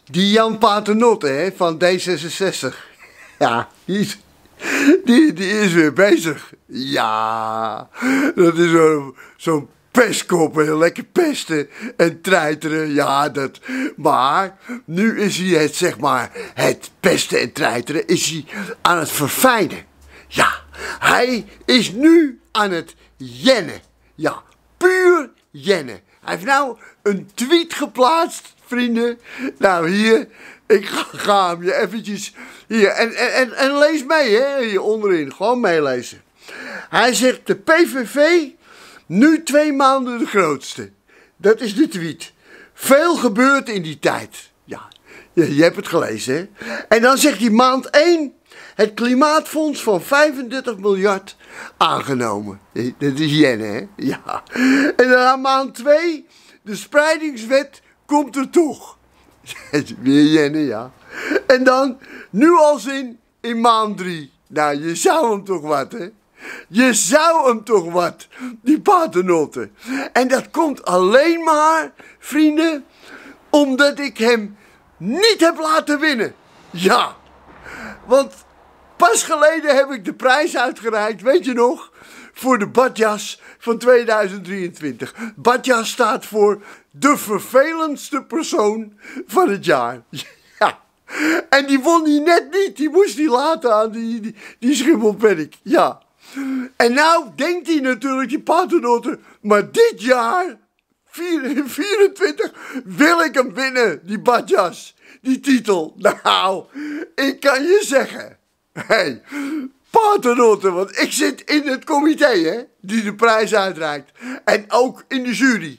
Die Jan Paternotte, hè, van D66. Ja, die is weer bezig. Ja, dat is zo'n pestkop, hè, lekker pesten en treiteren. Ja, maar nu is hij het pesten en treiteren is hij aan het verfijnen. Ja, hij is nu aan het jennen. Ja, puur jennen. Hij heeft nou een tweet geplaatst, vrienden. Nou, hier, ik ga hem je eventjes... Hier, en lees mee, hè, hier onderin. Gewoon meelezen. Hij zegt, de PVV, nu 2 maanden de grootste. Dat is de tweet. Veel gebeurt in die tijd. Ja, je hebt het gelezen, hè. En dan zegt hij maand 1... Het klimaatfonds van 35 miljard aangenomen. Dat is jennen, hè? Ja. En dan aan maand 2, de spreidingswet komt er toch. Weer jennen, ja. En dan, nu al in maand 3. Nou, je zou hem toch wat, hè? Je zou hem toch wat, die Paternotte. En dat komt alleen maar, vrienden, omdat ik hem niet heb laten winnen. Ja, want... Pas geleden heb ik de prijs uitgereikt, weet je nog? Voor de badjas van 2023. Badjas staat voor de vervelendste persoon van het jaar. Ja. En die won hij net niet. Die moest hij laten aan die schimmelpenninck. Ja. En nou denkt hij natuurlijk, die Paternotte, maar dit jaar, 24, wil ik hem winnen, die badjas. Die titel. Nou, ik kan je zeggen... Hey, Paternotte, want ik zit in het comité, hè, die de prijs uitreikt. En ook in de jury.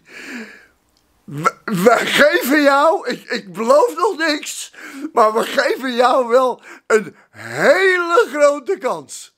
We geven jou, ik beloof nog niks, maar we geven jou wel een hele grote kans.